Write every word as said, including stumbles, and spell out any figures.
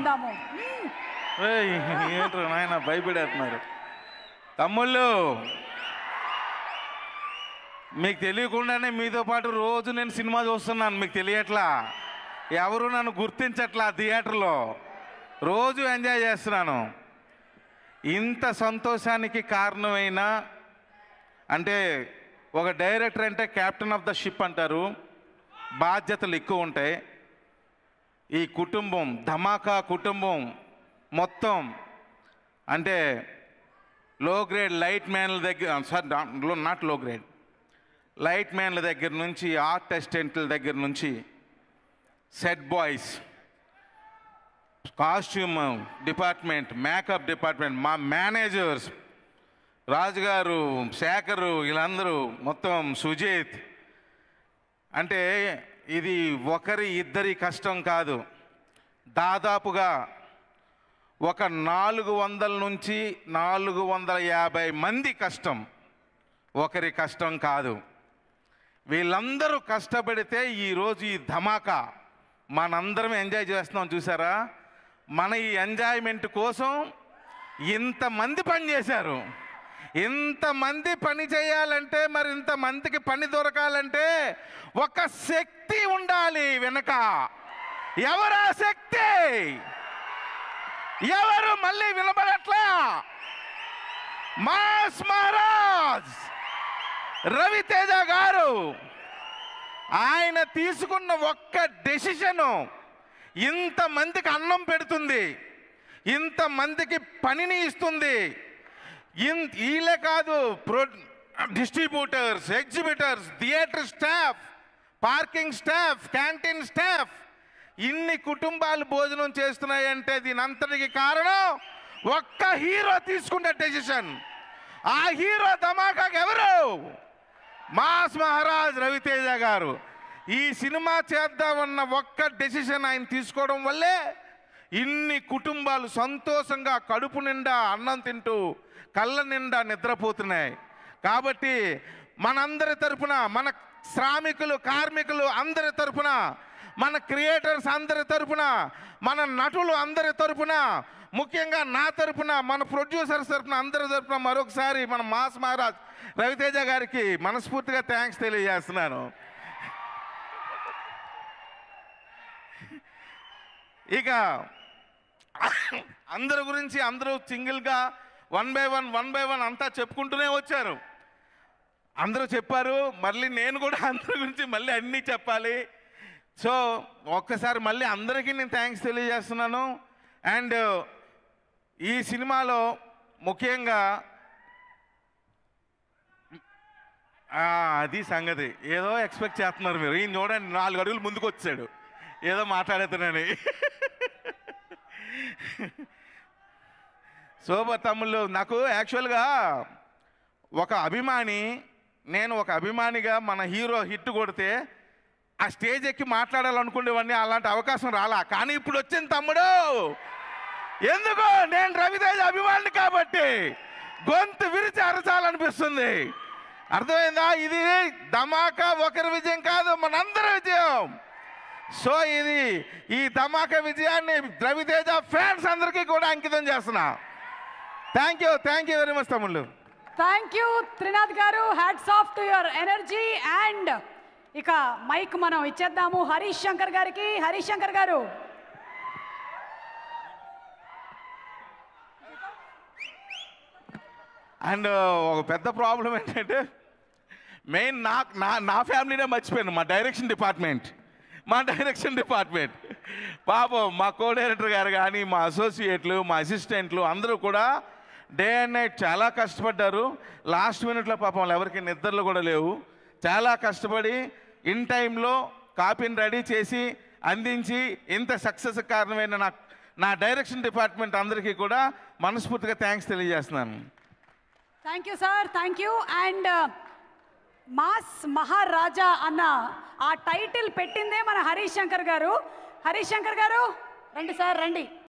విందాము. ఏంటో నాయన భయపడేస్తున్నారు తమ్ముళ్ళు. మీకు తెలియకుండానే మీతో పాటు రోజు నేను సినిమా చూస్తున్నాను. మీకు తెలియట్లా, ఎవరు నన్ను గుర్తించట్లా. థియేటర్లో రోజు ఎంజాయ్ చేస్తున్నాను. ఇంత సంతోషానికి కారణమైన అంటే ఒక డైరెక్టర్ అంటే క్యాప్టెన్ ఆఫ్ ద షిప్ అంటారు, బాధ్యతలు ఎక్కువ ఉంటాయి. ఈ కుటుంబం ధమాకా కుటుంబం మొత్తం అంటే లో గ్రేడ్ లైట్ మ్యాన్ల దగ్గర sir not low grade light మ్యాన్ల దగ్గర నుంచి ఆర్ట్ అసిస్టెంట్ల దగ్గర నుంచి set boys, costume department, makeup department, మా మేనేజర్స్ రాజుగారు, శేఖరు, వీళ్ళందరూ మొత్తం సుజిత్. అంటే ఇది ఒకరి ఇద్దరి కష్టం కాదు, దాదాపుగా ఒక నాలుగు వందల నుంచి నాలుగు వందల యాభై మంది కష్టం, ఒకరి కష్టం కాదు. వీళ్ళందరూ కష్టపడితే ఈరోజు ఈ ధమాకా మనందరం ఎంజాయ్ చేస్తున్నాం. చూసారా, మన ఈ ఎంజాయ్మెంట్ కోసం ఇంతమంది పని చేశారు. ఇంతమంది పని చేయాలంటే, మరి ఇంతమందికి పని దొరకాలంటే ఒక శక్తి ఉండాలి వెనక. ఎవరా శక్తి? ఎవరు? మళ్ళీ వినబడట్లా. మాస్ మహారాజ్ రవి తేజ గారు. ఆయన తీసుకున్న ఒక్క డెసిషను ఇంతమందికి అన్నం పెడుతుంది, ఇంతమందికి పనిని ఇస్తుంది. వీళ్ళే కాదు, pro distributors, exhibitors, theatre staff, parking staff, canteen staff, ఇన్ని కుటుంబాలు భోజనం చేస్తున్నాయంటే దీనంతటికి కారణం ఒక్క హీరో తీసుకున్న డెసిషన్. ఆ హీరో ధమాకాకి ఎవరు? మాస్ మహారాజ్ రవితేజ గారు. ఈ సినిమా చేద్దామన్న ఒక్క డెసిషన్ ఆయన తీసుకోవడం వల్లే ఇన్ని కుటుంబాలు సంతోషంగా కడుపు నిండా అన్నం తింటూ కళ్ళ నిండా నిద్రపోతున్నాయి. కాబట్టి మనందరి తరపున, మన శ్రామికులు, కార్మికులు అందరి తరపున, మన క్రియేటర్స్ అందరి తరపున, మన నటులు అందరి తరపున, ముఖ్యంగా నా తరపున, మన ప్రొడ్యూసర్స్ తరపున, అందరి తరపున మరొకసారి మన మాస్ మహారాజ్ రవితేజ గారికి మనస్ఫూర్తిగా థ్యాంక్స్ తెలియజేస్తున్నాను. ఇక అందరి గురించి అందరూ సింగిల్గా one by one one by one అంతా చెప్పుకుంటూనే వచ్చారు. అందరూ చెప్పారు, మళ్ళీ నేను కూడా అందరి గురించి మళ్ళీ అన్నీ చెప్పాలి. సో ఒక్కసారి మళ్ళీ అందరికీ నేను థ్యాంక్స్ తెలియజేస్తున్నాను. అండ్ ఈ సినిమాలో ముఖ్యంగా అది సంగతి ఏదో ఎక్స్పెక్ట్ చేస్తున్నారు మీరు. ఈయన చూడండి, నాలుగు అడుగులు ముందుకు వచ్చాడు, ఏదో మాట్లాడుతున్నాను. సూపర్ తమ్ముళ్ళు. నాకు యాక్చువల్గా ఒక అభిమాని, నేను ఒక అభిమానిగా మన హీరో హిట్ కొడితే ఆ స్టేజ్ ఎక్కి మాట్లాడాలనుకునేవాడిని, అలాంటి అవకాశం రాలా. కానీ ఇప్పుడు వచ్చింది తమ్ముడు. ఎందుకు? నేను రవితేజ అభిమాని కాబట్టి గొంతు విరిచి అరచాలనిపిస్తుంది. అర్థమైందా? ఇది ధమాకా ఒకరి విజయం కాదు, మనందరి విజయం. సో ఇది ఈ ధమాకా విజయాన్ని రవితేజ ఫ్యాన్స్ అందరికీ కూడా అంకితం చేస్తున్నా. Thank you, thank you very much తమ్ముళ్ళు. థ్యాంక్ యూ త్రినాథ్ గారు. Hats off to your energy. And ఇక మైక్ మనం ఇచ్చేద్దాము హరీష్ శంకర్ గారికి. హరీష్ శంకర్ గారు. అండ్ ఒక పెద్ద ప్రాబ్లం ఏంటంటే మెయిన్ నా నా నా ఫ్యామిలీనే మర్చిపోయాను. మా డైరెక్షన్ డిపార్ట్మెంట్ మా డైరెక్షన్ డిపార్ట్మెంట్ పాపం మా కో డైరెక్టర్ గారు కానీ, మా అసోసియేట్లు, మా అసిస్టెంట్లు అందరూ కూడా డే అండ్ నైట్ చాలా కష్టపడ్డారు. లాస్ట్ మినిట్లో పాపం ఎవరికి నిద్రలు కూడా లేవు. చాలా కష్టపడి ఇన్ టైంలో కాపీని రెడీ చేసి అందించి ఇంత సక్సెస్ కారణమైన నా నా డైరెక్షన్ డిపార్ట్మెంట్ అందరికీ కూడా మనస్ఫూర్తిగా థ్యాంక్స్ తెలియజేస్తున్నాను. Thank you sir, thank you. And mass Maharaja అన్న ఆ టైటిల్ పెట్టిందే మన హరీష్ శంకర్ గారు. హరీష్ శంకర్ గారు రండి సార్, రండి.